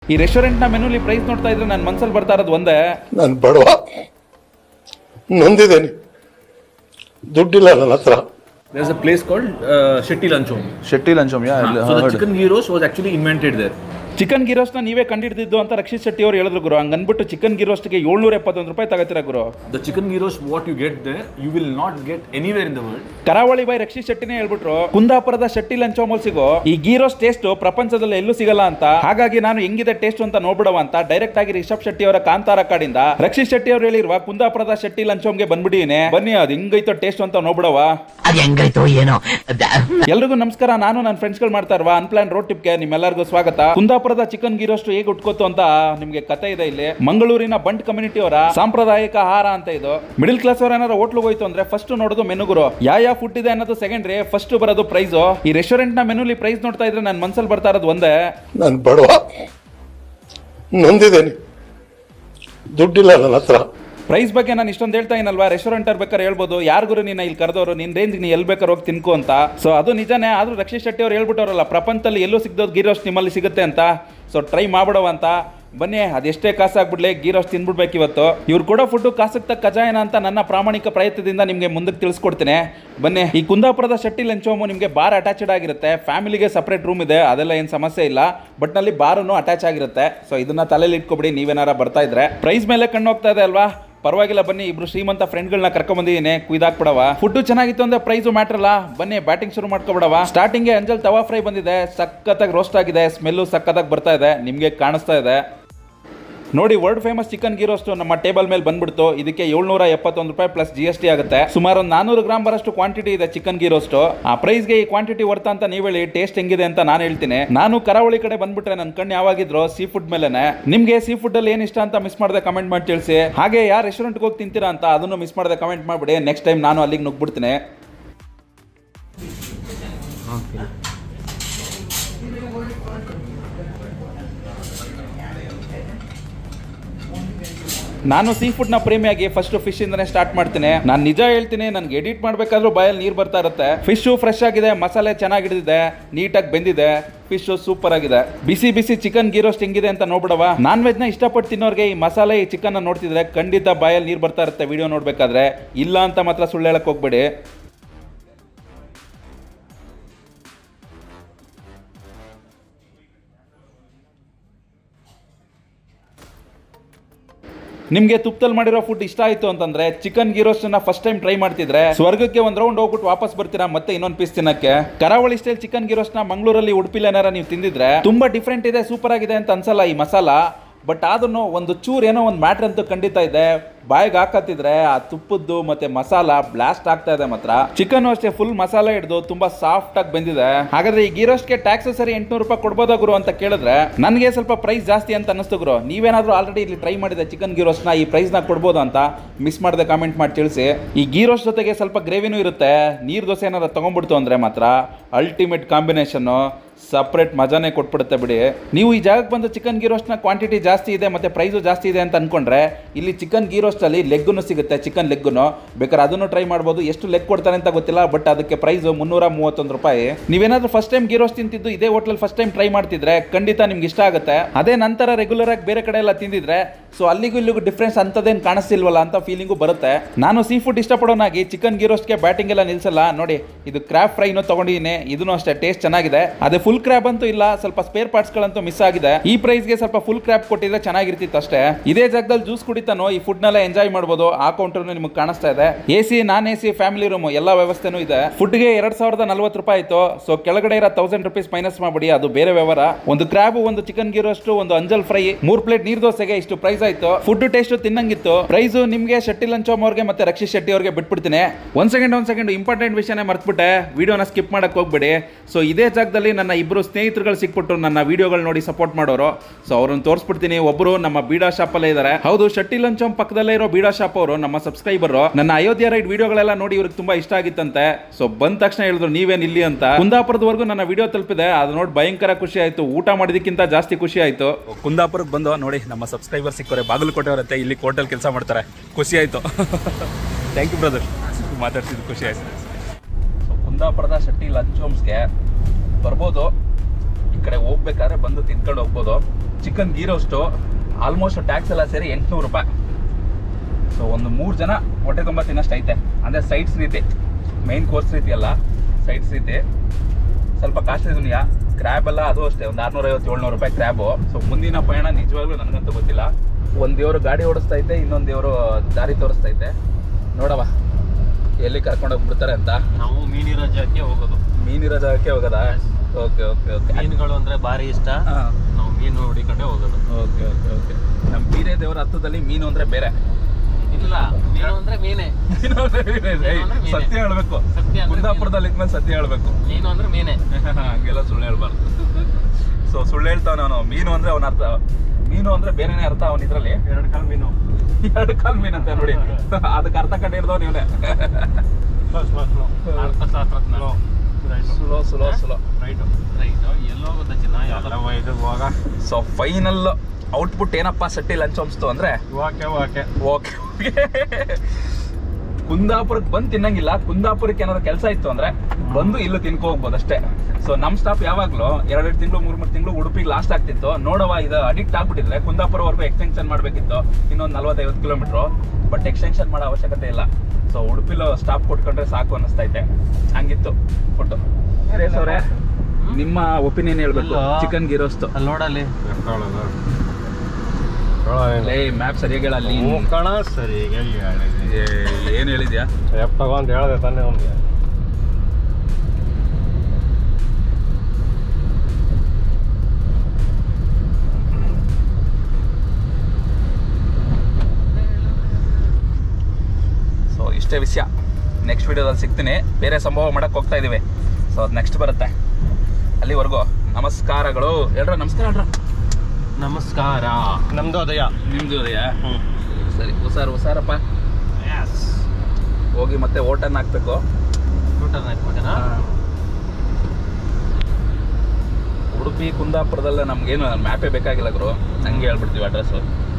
ಈ ರೆಸ್ಟೋರೆಂಟ್ನ ಮೆನುಲಿ ಪ್ರೈಸ್ ನೋಡ್ತಾ ಇದ್ರೆ ನನ್ನ ಮನಸ್ಸಲ್ಲಿ ಬರ್ತಾ ಇರೋದು ಒಂದೇ, ನಾನು ಬಡವ, ನೊಂದಿದ್ದೇನೆ, ದುಡ್ಡಿಲ್ಲ ನನ್ನ ಹತ್ರ. There's a place called Shetty Lunchom. Shetty Lunchom, yeah. So the chicken ghee roast was actually invented there. Chicken ghee ರೋಸ್ಟ್ನ ನೀವೇ ಕಂಡಿಡ್ದಿದ್ದು ಅಂತ ರಕ್ಷಿತ್ ಶೆಟ್ಟಿ ಅವರು ಹೇಳಿದ್ರು ಗುರು. ಹಂಗೆ ಅಂದ್ಬಿಟ್ಟು ಚಿಕನ್ ಘೀ ರೋಸ್ಟ್ಗೆ 771 ರೂಪಾಯಿ ತಗೋತೀರಾ ಗುರು. The chicken ghee roast what you get there, you will not get anywhere in the world. Karavali ಬೈ ರಕ್ಷಿತ್ ಶೆಟ್ಟಿನೇ ಹೇಳ್ಬಿಟ್ರು, ಕುಂದಾಪುರದ ಶೆಟ್ಟಿ ಲಂಚೋಮಲ್ ಸಿಗೋ ಈ ಘೀ ರೋಸ್ಟ್ ಟೇಸ್ಟ್ ಪ್ರಪಂಚದಲ್ಲಿ ಎಲ್ಲೂ ಸಿಗಲ್ಲ ಅಂತ. ಹಾಗಾಗಿ ನಾನು ಹೆಂಗಿದೆ ಟೇಸ್ಟ್ ಅಂತ ನೋಡ್ಬಿಡವ ಅಂತ ಡೈರೆಕ್ಟ್ ಆಗಿ ರಿಷಬ್ ಶೆಟ್ಟಿ ಅವರ ಕಾಂತಾರ ಕಾಡಿಂದ ರಕ್ಷಿತ್ ಶೆಟ್ಟಿ ಅವರು ಹೇಳಿರುವ ಕುಂದಾಪುರದ ಶೆಟ್ಟಿ ಲಂಚೋಮ್ಗೆ ಬಂದ್ಬಿಟ್ಟಿನಿ. ಬನ್ನಿ ಅದು ಹೆಂಗೈತೋ ಟೇಸ್ಟ್ ಅಂತ ನೋಡ್ಬಿಡವ. ಎಲ್ರಿಗೂ ನಮಸ್ಕಾರ. ನಾನು ನನ್ನ ಫ್ರೆಂಡ್ಸ್ ಗಳು ಮಾಡ್ತಾ ಇರುವ ಅನ್ಪ್ಲಾನ್ ರೋಡ್ ಟಿಪ್ಗೆ ನಿಮ್ಮೆಲ್ಲರಿಗೂ ಸ್ವಾಗತ. ಕುಂದಾಪುರದ ಚಿಕನ್ ಘೀ ರೋಸ್ಟ್ ಹೇಗೆ ಉಟ್ಕೋತು ಅಂತ ನಿಮ್ಗೆ ಕತೆ ಇದೆ. ಇಲ್ಲಿ ಮಂಗಳೂರಿನ ಬಂಟ್ ಕಮ್ಯುನಿಟಿ ಅವರ ಸಾಂಪ್ರದಾಯಿಕ ಆಹಾರ ಅಂತ ಇದು. ಮಿಡಿಲ್ ಕ್ಲಾಸ್ ಅವ್ರ ಏನಾರ ಹೋಟ್ಲಿಗೆ ಹೋಯ್ತು ಅಂದ್ರೆ ಫಸ್ಟ್ ನೋಡೋದು ಮೆನುಗುರು, ಯಾವ ಫುಡ್ ಇದೆ ಅನ್ನೋದು ಸೆಕೆಂಡ್ರಿ, ಫಸ್ಟ್ ಬರೋದು ಪ್ರೈಸ್. ಈ ರೆಸ್ಟೋರೆಂಟ್ ನ ಮೆನುಲಿ ಪ್ರೈಸ್ ನೋಡ್ತಾ ಇದ್ರೆ ನನ್ನ ಮನಸ್ಸಲ್ಲಿ ಬರ್ತಾ ಇರೋದು ಒಂದೇ, ನಾನು ಬಡವ, ನೊಂದಿದ್ದೇನೆ, ದುಡ್ಡಿಲ್ಲ ನನ್ನ ಹತ್ರ. ಪ್ರೈಸ್ ಬಗ್ಗೆ ನಾನು ಇಷ್ಟೊಂದು ಹೇಳ್ತಾ ಏನಲ್ವಾ, ರೆಸ್ಟೋರೆಂಟ್ ಅವ್ರು ಬೇಕಾದ್ರೆ ಹೇಳ್ಬೋದು, ಯಾರಿಗೂ ನೀನು ಇಲ್ಲಿ ಕರೆದವರು ನಿನ್ನ ರೇಂಜ್ ನೀ ಎಲ್ಲಿ ಬೇಕಾದ್ರೆ ಹೋಗಿ ತಿನ್ಕೋ ಅಂತ. ಸೊ ಅದು ನಿಜಾನೇ. ಆದ್ರೂ ರಕ್ಷಿತ್ ಶೆಟ್ಟಿ ಅವ್ರು ಹೇಳ್ಬಿಟ್ಟವ್ರಲ್ಲ, ಪ್ರಪಂಚದಲ್ಲಿ ಎಲ್ಲೂ ಸಿಗ್ದೋದು ಘೀ ರೋಸ್ಟ್ ನಿಮ್ಮಲ್ಲಿ ಸಿಗುತ್ತೆ ಅಂತ. ಸೊ ಟ್ರೈ ಮಾಡ್ಬಿಡವ ಅಂತ. ಬನ್ನಿ, ಅದೆಷ್ಟೇ ಕಾಸು ಆಗ್ಬಿಡ್ಲಿ ಘೀ ರೋಸ್ಟ್ ತಿನ್ಬಿಡ್ಬೇಕು ಇವತ್ತು. ಇವ್ರು ಕೊಡೋ ಫುಡ್ ಕಾಸಕ್ಕೆ ತಕ್ಕ ಖಜಾಯನ ಅಂತ ನನ್ನ ಪ್ರಾಮಾಣಿಕ ಪ್ರಯತ್ನದಿಂದ ನಿಮಗೆ ಮುಂದಕ್ಕೆ ತಿಳಿಸ್ಕೊಡ್ತೀನಿ. ಬನ್ನಿ. ಈ ಕುಂದಾಪುರದ ಶೆಟ್ಟಿ ಲಂಚೋಮು ನಿಮಗೆ ಬಾರ್ ಅಟ್ಯಾಚ್ಡ್ ಆಗಿರುತ್ತೆ. ಫ್ಯಾಮಿಲಿಗೆ ಸಪ್ರೇಟ್ ರೂಮ್ ಇದೆ, ಅದೆಲ್ಲ ಏನು ಸಮಸ್ಯೆ ಇಲ್ಲ. ಬಟ್ ನಲ್ಲಿ ಬಾರನ್ನು ಅಟ್ಯಾಚ್ ಆಗಿರುತ್ತೆ. ಸೊ ಇದನ್ನ ತಲೆಯಲ್ಲಿ ಇಟ್ಕೊಬಿಡಿ ನೀವೇನಾರ ಬರ್ತಾ ಇದ್ರೆ. ಪ್ರೈಸ್ ಮೇಲೆ ಕಣ್ಣು ಹೋಗ್ತಾ ಇದೆ ಅಲ್ವಾ, ಪರವಾಗಿಲ್ಲ. ಬನ್ನಿ, ಇಬ್ರು ಶ್ರೀಮಂತ ಫ್ರೆಂಡ್ಗಳನ್ನ ಕರ್ಕೊಂಡ್ಬಂದಿದ್ದೀನಿ, ಕುಯ್ದಾಕ್ಬಿಡವ. ಫುಡ್ ಚೆನ್ನಾಗಿತ್ತು ಅಂದ್ರೆ ಪ್ರೈಸು ಮ್ಯಾಟರ್ ಅಲ್ಲ. ಬನ್ನಿ ಬ್ಯಾಟಿಂಗ್ ಶುರು ಮಾಡ್ಕೊಬಿಡವ. ಸ್ಟಾರ್ಟಿಂಗ್ ಅಂಜಲ್ ತವಾ ಫ್ರೈ ಬಂದಿದೆ, ಸಕ್ಕತ್ತಾಗಿ ರೋಸ್ಟ್ ಆಗಿದೆ, ಸ್ಮೆಲ್ಲು ಸಕ್ಕತ್ತಾಗಿ ಬರ್ತಾ ಇದೆ, ನಿಮಗೆ ಕಾಣಿಸ್ತಾ ಇದೆ ನೋಡಿ. World famous chicken ghee roast ನಮ್ಮ ಟೇಬಲ್ ಮೇಲೆ ಬಂದ್ಬಿಡ್ತು. ಇದಕ್ಕೆ 771 ರೂಪಾಯಿ ಪ್ಲಸ್ GST ಆಗುತ್ತೆ. ಸುಮಾರು 400 ಗ್ರಾಮ್ ಬರಷ್ಟು ಕ್ವಾಂಟಿಟಿ ಇದೆ ಚಿಕನ್ ಘೀ ರೋಸ್ಟ್. ಆ ಪ್ರೈಸ್ಗೆ ಈ ಕ್ವಾಂಟಿಟಿ ವರ್ತ ಅಂತ ನೀವು ಹೇಳಿ, ಟೇಸ್ಟ್ ಹೆಂಗಿದೆ ಅಂತ ನಾನು ಹೇಳ್ತೀನಿ. ನಾನು ಕರಾವಳಿ ಕಡೆ ಬಂದ್ಬಿಟ್ರೆ ನನ್ನ ಕಣ್ಣು ಯಾವಾಗಿದ್ರು ಸೀ ಫುಡ್ ಮೇಲೆನೆ. ನಿಮ್ಗೆ ಸೀ ಫುಡ್ ಅಲ್ಲಿ ಏನ್ ಇಷ್ಟ ಅಂತ ಮಿಸ್ ಮಾಡದೆ ಕಮೆಂಟ್ ಮಾಡಿ ತಿಳಿಸಿ. ಹಾಗೆ ಯಾರು ರೆಸ್ಟೋರೆಂಟ್ಗೆ ಹೋಗಿ ತಿಂತೀರಾ ಅಂತ ಅದನ್ನು ಮಿಸ್ ಮಾಡದೆ ಕಮೆಂಟ್ ಮಾಡ್ಬಿಡಿ. ನೆಕ್ಸ್ಟ್ ಟೈಮ್ ನಾನು ಅಲ್ಲಿಗೆ ನುಗ್ಬಿಡ್ತೀನಿ. ನಾನು ಸೀ ಫುಡ್ನ ಪ್ರೇಮಿಯಾಗಿ ಫಸ್ಟ್ ಫಿಶ್ ಇಂದನೇ ಸ್ಟಾರ್ಟ್ ಮಾಡ್ತೀನಿ. ನಾನು ನಿಜ ಹೇಳ್ತೀನಿ, ನನ್ಗೆ ಎಡಿಟ್ ಮಾಡ್ಬೇಕಾದ್ರೂ ಬಾಯಲ್ಲಿ ನೀರು ಬರ್ತಾ ಇರುತ್ತೆ. ಫಿಶ್ ಫ್ರೆಶ್ ಆಗಿದೆ, ಮಸಾಲೆ ಚೆನ್ನಾಗಿ ಹಿಡಿದಿದೆ, ನೀಟಾಗಿ ಬೆಂದಿದೆ, ಫಿಶ್ ಸೂಪರ್ ಆಗಿದೆ. ಬಿಸಿ ಬಿಸಿ ಚಿಕನ್ ಘೀ ರೋಸ್ಟ್ ಹೆಂಗಿದೆ ಅಂತ ನೋಡ್ಬಿಡವ. ನಾನ್ ವೆಜ್ ನ ಇಷ್ಟಪಟ್ಟು ತಿನ್ನೋರ್ಗೆ ಈ ಮಸಾಲೆ ಈ ಚಿಕನ್ ನೋಡ್ತಿದ್ರೆ ಖಂಡಿತ ಬಾಯಲ್ಲಿ ನೀರು ಬರ್ತಾ ಇರುತ್ತೆ ವಿಡಿಯೋ ನೋಡ್ಬೇಕಾದ್ರೆ. ಇಲ್ಲ ಅಂತ ಮಾತ್ರ ಸುಳ್ಳು ಹೇಳಕ್ ಹೋಗ್ಬೇಡಿ. ನಿಮ್ಗೆ ತುಪ್ಪದಲ್ಲಿ ಮಾಡಿರೋ ಫುಡ್ ಇಷ್ಟ ಆಯ್ತು ಅಂತಂದ್ರೆ ಚಿಕನ್ ಘೀ ರೋಸ್ಟ್ ನ ಫಸ್ಟ್ ಟೈಮ್ ಟ್ರೈ ಮಾಡ್ತಿದ್ರೆ ಸ್ವರ್ಗಕ್ಕೆ ಒಂದ್ ರೌಂಡ್ ಹೋಗ್ಬಿಟ್ಟು ವಾಪಸ್ ಬರ್ತೀರಾ ಮತ್ತೆ ಇನ್ನೊಂದು ಪೀಸ್ ತಿನ್ನಕ್ಕೆ. ಕರಾವಳಿ ಸ್ಟೈಲ್ ಚಿಕನ್ ಘೀ ರೋಸ್ಟ್ ನ ಮಂಗಳೂರಲ್ಲಿ, ಉಡುಪಿಲಿ ಏನಾರ ನೀವು ತಿಂದಿದ್ರೆ ತುಂಬಾ ಡಿಫ್ರೆಂಟ್ ಇದೆ, ಸೂಪರ್ ಆಗಿದೆ ಅಂತ ಅನ್ಸಲ್ಲ ಈ ಮಸಾಲ. ಬಟ್ ಆದ್ರೂ ಒಂದು ಚೂರ್ ಏನೋ ಒಂದು ಮ್ಯಾಟ್ರ್ ಅಂತೂ ಖಂಡಿತ ಇದೆ. ಬಾಯಿಗೆ ಹಾಕತ್ತಿದ್ರೆ ಆ ತುಪ್ಪದ್ದು ಮತ್ತೆ ಮಸಾಲ ಬ್ಲಾಸ್ಟ್ ಆಗ್ತಾ ಇದೆ ಮಾತ್ರ. ಚಿಕನ್ ಅಷ್ಟೇ ಫುಲ್ ಮಸಾಲೆ ಹಿಡಿದು ತುಂಬಾ ಸಾಫ್ಟ್ ಆಗಿ ಬಂದಿದೆ. ಹಾಗಾದ್ರೆ ಈ ಘೀ ರೋಸ್ಟ್ಗೆ ಟ್ಯಾಕ್ಸ್ ಸರಿ 800 ರೂಪಾಯಿ ಕೊಡ್ಬೋದಾ ಗುರು ಅಂತ ಕೇಳಿದ್ರೆ ನನಗೆ ಸ್ವಲ್ಪ ಪ್ರೈಸ್ ಜಾಸ್ತಿ ಅಂತ ಅನಿಸ್ತು ಗುರು. ನೀವೇನಾದ್ರೂ ಆಲ್ರೆಡಿ ಇಲ್ಲಿ ಟ್ರೈ ಮಾಡಿದೆ ಚಿಕನ್ ಘೀ ರೋಸ್ಟ್ ನ, ಈ ಪ್ರೈಸ್ ನ ಕೊಡ್ಬೋದು ಅಂತ ಮಿಸ್ ಮಾಡದೆ ಕಾಮೆಂಟ್ ಮಾಡಿ ತಿಳಿಸಿ. ಈ ಘೀ ರೋಸ್ಟ್ ಜೊತೆಗೆ ಸ್ವಲ್ಪ ಗ್ರೇವಿನೂ ಇರುತ್ತೆ. ನೀರ್ ದೋಸೆ ಏನಾದ್ರು ತಗೊಂಡ್ಬಿಡ್ತು ಅಂದ್ರೆ ಮಾತ್ರ ಅಲ್ಟಿಮೇಟ್ ಕಾಂಬಿನೇಷನ್, ಸಪ್ರೇಟ್ ಮಜಾನೇ ಕೊಟ್ಬಿಡುತ್ತೆ ಬಿಡಿ. ನೀವು ಈ ಜಾಗಕ್ಕೆ ಬಂದು ಚಿಕನ್ ಘೀ ರೋಸ್ಟ್ ನ ಕ್ವಾಂಟಿಟಿ ಜಾಸ್ತಿ ಇದೆ ಮತ್ತೆ ಪ್ರೈಸು ಜಾಸ್ತಿ ಇದೆ ಅಂತ ಅನ್ಕೊಂಡ್ರೆ ಇಲ್ಲಿ ಚಿಕನ್ ಘೀ ರೋಸ್ಟ್ ಅಲ್ಲಿ ಲೆಗ್ಗುನು ಸಿಗುತ್ತೆ, ಚಿಕನ್ ಲೆಗ್ಗುನು. ಬೇಕಾದ್ರೆ ಅದನ್ನು ಟ್ರೈ ಮಾಡ್ಬೋದು. ಎಷ್ಟು ಲೆಗ್ ಕೊಡ್ತಾರೆ ಅಂತ ಗೊತ್ತಿಲ್ಲ, ಬಟ್ ಅದಕ್ಕೆ ಪ್ರೈಸ್ 331 ರೂಪಾಯಿ. ನೀವೇನಾದ್ರೂ ಫಸ್ಟ್ ಟೈಮ್ ಘೀ ರೋಸ್ಟ್ ತಿಂತಿದ್ದು ಇದೇ ಹೋಟ್ಲಲ್ಲಿ ಫಸ್ಟ್ ಟೈಮ್ ಟ್ರೈ ಮಾಡ್ತಿದ್ರೆ ಖಂಡಿತ ನಿಮ್ಗೆ ಇಷ್ಟ ಆಗುತ್ತೆ. ಅದೇ ನಂತರ ರೆಗ್ಯುಲರ್ ಆಗಿ ಬೇರೆ ಕಡೆ ಎಲ್ಲ ತಿಂದಿದ್ರೆ ಸೊ ಅಲ್ಲಿಗೂ ಇಲ್ಲಿಗೂ ಡಿಫ್ರೆನ್ಸ್ ಅಂತದೇನು ಕಾಣಿಸ್ತಿಲ್ವಲ್ಲ ಅಂತ ಫೀಲಿಂಗು ಬರುತ್ತೆ. ನಾನು ಸೀ ಫುಡ್ ಇಷ್ಟಪಡೋನಾಗಿ ಚಿಕನ್ ಘೀ ರೋಸ್ಟ್ಗೆ ಬ್ಯಾಟಿಂಗ್ ಎಲ್ಲ ನಿಲ್ಸಲ್ಲ. ನೋಡಿ, ಇದು ಕ್ರ್ಯಾಬ್ ಫ್ರೈನು ತಗೊಂಡಿದ್ದೀನಿ, ಇದನ್ನು ಅಷ್ಟೇ ಟೇಸ್ಟ್ ಚೆನ್ನಾಗಿದೆ. ಅದೇ ಫುಲ್ ಕ್ರ್ಯಾಬ್ ಅಂತೂ ಇಲ್ಲ, ಸ್ವಲ್ಪ ಸ್ಪೇರ್ ಪಾರ್ಟ್ಸ್ ಗಳಂತೂ ಮಿಸ್ ಆಗಿದೆ. ಈ ಪ್ರೈಸ್ಗೆ ಸ್ವಲ್ಪ ಫುಲ್ ಕ್ರ್ಯಾಬ್ ಕೊಟ್ಟಿದ್ರೆ ಚೆನ್ನಾಗಿರ್ತಿತ್ತು ಅಷ್ಟೇ. ಇದೇ ಜಾಗದಲ್ಲಿ ಜ್ಯೂಸ್ ಕುಡಿತಾನೋ ಈ ಫುಡ್ ನೆಲ್ಲ ಎಂಜಾಯ್ ಮಾಡಬಹುದು. ಆ ಕೌಂಟರ್ ನಿಮ್ಗೆ ಕಾಣಿಸ್ತಾ ಇದೆ. AC, non AC, family room ಎಲ್ಲ ವ್ಯವಸ್ಥೆನೂ ಇದೆ. ಫುಡ್ಗೆ 2040 ರೂಪಾಯಿ ಆಯ್ತು. ಸೊ ಕೆಳಗಡೆ ಇರೋ 1000 ರೂಪೀಸ್ ಮೈನಸ್ ಮಾಡ್ಬಿಡಿ, ಅದು ಬೇರೆ ವ್ಯವಹಾರ. ಒಂದು ಕ್ರ್ಯಾಬ್, ಒಂದು ಚಿಕನ್ ಘೀ ರೋಸ್ಟ್, ಒಂದು ಅಂಜಲ್ ಫ್ರೈ, 3 ಪ್ಲೇಟ್ ನೀರ್ ದೋಸೆಗೆ ಇಷ್ಟು ಪ್ರೈಸ್ ಆಯ್ತು. Food taste ತಿನ್ನಂಗಿತ್ತು. ಪ್ರೈಸ್ ನಿಮ್ಗೆ ಶೆಟ್ಟಿ ಲಂಚೋಮ್ ಅವ್ರಿಗೆ ಮತ್ತೆ ರಕ್ಷಿತ್ ಶೆಟ್ಟಿ ಅವ್ರಿಗೆ ಬಿಟ್ಬಿಡ್ತೀನಿ. ಒಂದ್ ಸೆಕೆಂಡ್ ಇಂಪಾರ್ಟೆಂಟ್ ವಿಷಯನೇ ಮರ್ತ್ಬಿಟ್ಟೆ, ವಿಡಿಯೋನ ಸ್ಕಿಪ್ ಮಾಡಕ್ ಹೋಗ್ಬೇಡಿ. ಸೊ ಇದೇ ಜಾಗದಲ್ಲಿ ನನ್ನ ಇಬ್ರು ಸ್ನೇಹಿತರುಗಳು ಸಿಕ್ಬಿಟ್ಟು ನನ್ನ ವಿಡಿಯೋಗಳು ನೋಡಿ ಸಪೋರ್ಟ್ ಮಾಡೋರು. ಸೊ ಅವ್ರನ್ನ ತೋರಿಸ್ಬಿಡ್ತೀನಿ. ಒಬ್ರು ನಮ್ಮ ಬೀಡಾ ಶಾಪ್ ಅಲ್ಲೇ ಇದಾರೆ. ಹೌದು, ಶೆಟ್ಟಿ ಲಂಚೋಮ್ ಪಕ್ಕದಲ್ಲೇ ಇರೋ ಬೀಡಾ ಶಾಪ್ ಅವರು ನಮ್ಮ ಸಬ್ಸ್ಕ್ರೈಬರ್. ನನ್ನ ಅಯೋಧ್ಯ ರೈಡ್ ವಿಡಿಯೋಗಳೆಲ್ಲ ನೋಡಿ ಇವ್ರಿಗೆ ತುಂಬಾ ಇಷ್ಟ ಆಗಿತ್ತಂತೆ. ಸೊ ಬಂದ ತಕ್ಷಣ ಹೇಳಿದ್ರು ನೀವೇನ್ ಇಲ್ಲಿ ಅಂತ. ಕುಂದಾಪುರದವರೆಗೂ ನನ್ನ ವಿಡಿಯೋ ತಲುಪಿದೆ. ಅದು ನೋಡಿ ಭಯಂಕರ ಖುಷಿ ಆಯ್ತು. ಊಟ ಮಾಡಿದಕ್ಕಿಂತ ಜಾಸ್ತಿ ಖುಷಿ ಆಯ್ತು. ಕುಂದಾಪುರಕ್ಕೆ ಬಂದು ನೋಡಿ ನಮ್ಮ ಸಬ್ಸ್ಕ್ರೈಬರ್ ಸಿಕ್ಕರೆ, ಬಾಗಲಕೋಟೆ ಅವರತ್ತೆ, ಇಲ್ಲಿ ಕೋರ್ಟಲ್ಲಿ ಕೆಲಸ ಮಾಡ್ತಾರೆ. ಖುಷಿ ಆಯ್ತು. ಥ್ಯಾಂಕ್ ಯು ಬ್ರದರ್, ಮಾತಾಡ್ತಿದ್ದು ಖುಷಿ ಆಯ್ತು. ಕುಂದಾಪುರದ ಶೆಟ್ಟಿ ಲಂಚೋಮ್ಸ್ಗೆ ಬರ್ಬೋದು. ಈ ಕಡೆ ಹೋಗ್ಬೇಕಾದ್ರೆ ಬಂದು ತಿನ್ಕೊಂಡು ಹೋಗ್ಬೋದು. Chicken ghee roast almost tax ಎಲ್ಲ ಸೇರಿ 800 ರೂಪಾಯಿ. ಸೊ ಒಂದು 3 ಜನ ಹೊಟ್ಟೆ ತುಂಬ ತಿನ್ನಷ್ಟು ಐತೆ. ಅಂದರೆ ಸೈಡ್ಸ್ ರೀತಿ, ಮೈನ್ ಕೋರ್ಸ್ ರೀತಿ ಅಲ್ಲ, ಸೈಡ್ಸ್ ರೀತಿ. ಸ್ವಲ್ಪ ಕಾಸ್ಟ್ಲಿ ದುನಿಯಾ. ಕ್ರ್ಯಾಬ್ ಎಲ್ಲ ಅದು ಅಷ್ಟೇ, ಒಂದು 650-700 ರೂಪಾಯಿ ಕ್ರ್ಯಾಬು. ಸೊ ಮುಂದಿನ ಪಯಣ ನಿಜವಾಗ್ಲೂ ನನಗಂತೂ ಗೊತ್ತಿಲ್ಲ. ಒಂದು ದೇವರು ಗಾಡಿ ಓಡಿಸ್ತೈತೆ, ಇನ್ನೊಂದು ದೇವರು ದಾರಿ ತೋರಿಸ್ತೈತೆ. ನೋಡವ ಎಲ್ಲಿ ಕರ್ಕೊಂಡೋಗ್ಬಿಡ್ತಾರೆ ಅಂತ. ನಾವು ಮೀನಿರೋ ಜಾಗಕ್ಕೆ ಹೋಗೋದು. ಮೀನಿರೋ ಜಾಗಕ್ಕೆ ಹೋಗೋದಾ? Okay okay okay. ಮೀನುಗಳು ಅಂದರೆ ಭಾರಿ ಇಷ್ಟ. ನಾವು ಮೀನು ಹುಡಿಕೊಂಡೇ ಹೋಗೋದು. Okay okay okay. ನಮ್ಮ ಬೀರೆ ದೇವರ ಅರ್ಥದಲ್ಲಿ ಮೀನು ಅಂದರೆ ಬೇರೆ ಇಲ್ಲ, ಮೀನು ಅಂದರೆ ಮೀನೇ. ಸತ್ಯ ಹೇಳ್ಬೇಕು. ಕುಂದಾಪುರದಲ್ಲಿ ಇದ್ಮೇಲೆ ಸತ್ಯ ಹೇಳ್ಬೇಕು. ಮೀನು ಅಂದರೆ ಮೀನೇ, ಹಂಗೆಲ್ಲ ಸುಳ್ಳು ಹೇಳ್ಬಾರ್ದು. ಸೊ ಸುಳ್ಳು ಹೇಳ್ತಾವ ನಾನು. ಮೀನು ಅಂದರೆ ಅವನ ಅರ್ಥ, ಮೀನು ಅಂದರೆ ಬೇರೆನೇ ಅರ್ಥ ಅವನ ಇದರಲ್ಲಿ. 2 ಕಾಲು ಮೀನು, 2 ಕಾಲು ಮೀನು ಅಂತ ನೋಡಿ. ಅದಕ್ಕೆ ಅರ್ಥ ಕಂಡು ಹಿಡ್ದವ್ ನೀವೇ. ಸ್ಲೋ ಸ್ಲೋ ಸ್ಲೋ ರೈಟು ಎಲ್ಲೋ ಹೋಗುತ್ತೆ ಚಿನ್ನ, ಯಾವ ಇದು ಹೋಗ. ಸೊ ಫೈನಲ್ ಔಟ್ಪುಟ್ ಏನಪ್ಪ ಸಟ್ಟಿ ಲಂಚ್ ಅನ್ಸ್ತು ಅಂದರೆ ಓಕೆ ಓಕೆ ಓಕೆ. ಕುಂದಾಪುರಕ್ಕೆ ಬಂದು ತಿನ್ನಂಗಿಲ್ಲ. ಕುಂದಾಪುರಕ್ಕೆ ಏನಾದ್ರು ಕೆಲಸ ಇತ್ತು ಅಂದರೆ ಬಂದು ಇಲ್ಲೂ ತಿನ್ಕೊ ಹೋಗ್ಬೋದು ಅಷ್ಟೇ. ಸೊ ನಮ್ಮ ಸ್ಟಾಪ್ ಯಾವಾಗಲೂ 2 ತಿಂಗಳು 3 ತಿಂಗಳು ಉಡುಪಿಗೆ ಲಾಸ್ಟ್ ಆಗ್ತಿತ್ತು. ನೋಡವ ಇದು ಅಡಿಕ್ಟ್ ಆಗ್ಬಿಟ್ಟಿದ್ರೆ ಕುಂದಾಪುರವರೆಗೂ ಎಕ್ಸ್ಟೆನ್ಷನ್ ಮಾಡಬೇಕಿತ್ತು, ಇನ್ನೊಂದು 40-50 ಕಿಲೋಮೀಟ್ರು. ಬಟ್ ಎಕ್ಸ್ಟೆನ್ಷನ್ ಮಾಡೋ ಅವಶ್ಯಕತೆ ಇಲ್ಲ. ಸೊ ಉಡುಪಿಲೂ ಸ್ಟಾಪ್ ಕೊಟ್ಕೊಂಡ್ರೆ ಸಾಕು ಅನ್ನಿಸ್ತೈತೆ. ಹಂಗಿತ್ತು ಫುಡ್ಡು. ಅವರೇ ನಿಮ್ಮ ಒಪಿನಿಯನ್ ಹೇಳ್ಬೇಕು ಚಿಕನ್ ಗೀ ರೋಸ್ಟ್. ಅಲ್ಲಿ ನೋಡಲ್ಲಿ ಮ್ಯಾಪ್ ಸರಿಯಾಗಿ ಹೇಳ. ಅಲ್ಲಿ ಕಣ ಸರಿ ಏನು ಹೇಳಿದ್ಯಾ? ತಗೊಂಡು ಹೇಳಿದೆ ತಾನೇ ಅವ್ನಿಗೆ. ಸೊ ಇಷ್ಟೇ ವಿಷಯ. ನೆಕ್ಸ್ಟ್ ವಿಡಿಯೋದಲ್ಲಿ ಸಿಗ್ತೀನಿ. ಬೇರೆ ಸಂಭವ ಮಾಡಕ್ಕೆ ಹೋಗ್ತಾ ಇದ್ದೀವಿ. ಸೊ ಅದು ನೆಕ್ಸ್ಟ್ ಬರುತ್ತೆ. ಅಲ್ಲಿವರೆಗೂ ನಮಸ್ಕಾರಗಳು. ಹೇಳ್ರ ನಮಸ್ಕಾರ ಹೇಳ್ರ. ನಮಸ್ಕಾರ. ನಮ್ದು ಅದಯ್ಯ, ನಿಮ್ದು ಅದೆಯಾ? ಸರಿ, ಹುಷಾರಪ್ಪ. ಹೋಗಿ ಮತ್ತೆ ಓಟನ್ ಹಾಕ್ಬೇಕು. ಊಟನ ಹಾಕ್ಬಿಟ್ಟೆನಾ? ಉಡುಪಿ ಕುಂದಾಪುರದಲ್ಲೇ ನಮ್ಗೇನು ಮ್ಯಾಪೇ ಬೇಕಾಗಿಲ್ಲ ಗುರು, ಹಂಗೆ ಹೇಳ್ಬಿಡ್ತೀವಿ ಅಡ್ರೆಸ್ಸು.